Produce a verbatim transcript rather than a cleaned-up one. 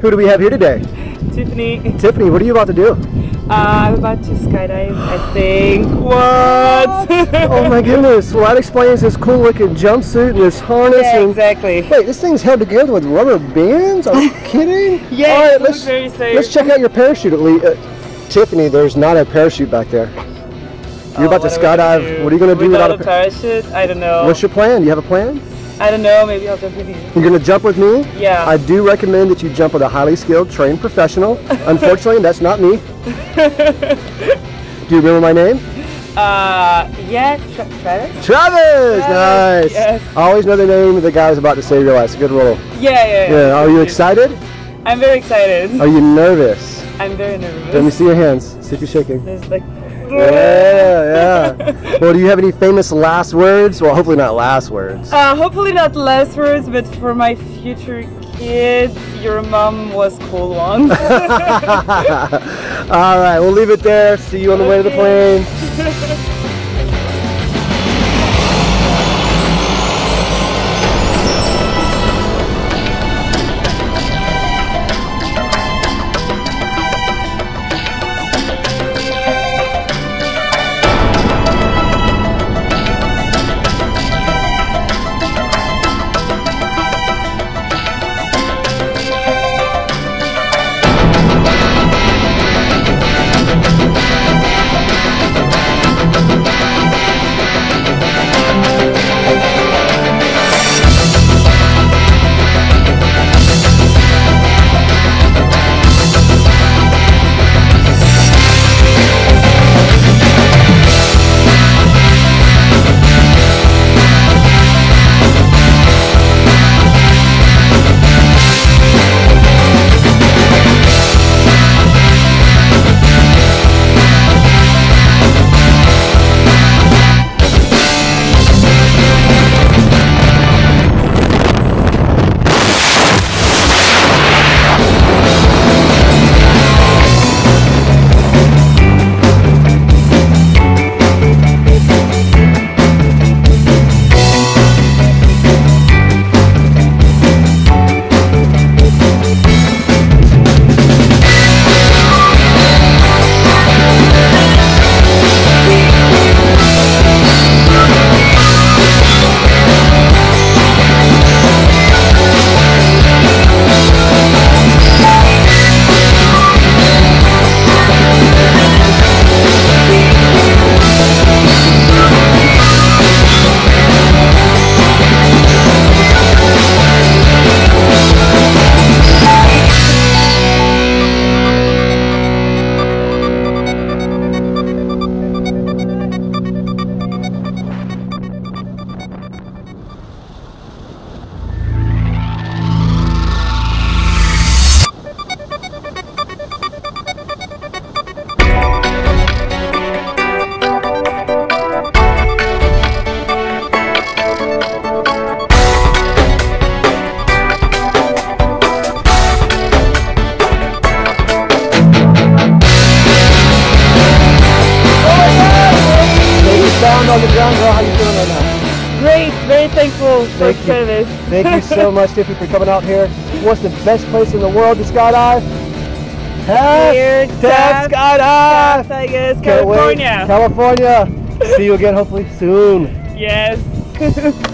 Who do we have here today? Tiffany. Tiffany, what are you about to do? Uh, I'm about to skydive, I think. What? Oh my goodness. Well, that explains this cool looking jumpsuit and this harness. Yeah, and exactly. Wait, this thing's held together with rubber bands? Are you kidding? Yeah, All right, it let's, looks very safe. let's check out your parachute at least. Uh, Tiffany, there's not a parachute back there. You're Oh, about to what are we skydive. gonna do? What are you going to do without, without a parachute? I don't know. What's your plan? Do you have a plan? I don't know. Maybe I'll jump with you. You're going to jump with me? Yeah. I do recommend that you jump with a highly skilled, trained professional. Unfortunately, that's not me. Do you remember my name? Uh, yeah, Tra Travis? Travis! Nice! Yes. I always know the name of the guy who's about to save your life. It's a good role. Yeah, yeah, yeah. Yeah. Are you excited? I'm very excited. Are you nervous? I'm very nervous. Let me see your hands. See if you're shaking. There's like... Yeah, yeah. Well, do you have any famous last words? Well, hopefully not last words. Uh, hopefully not last words, but for my future kids, your mom was cool once. All right, we'll leave it there. See you on the way to the plane. On the ground, girl. How you feeling right now? Great, very thankful for Thank service. you. Thank you so much, Tiffany, for coming out here. What's the best place in the world to skydive? Here, Taft Skydive. I guess, Can't wait. California. California. See you again, hopefully soon. Yes.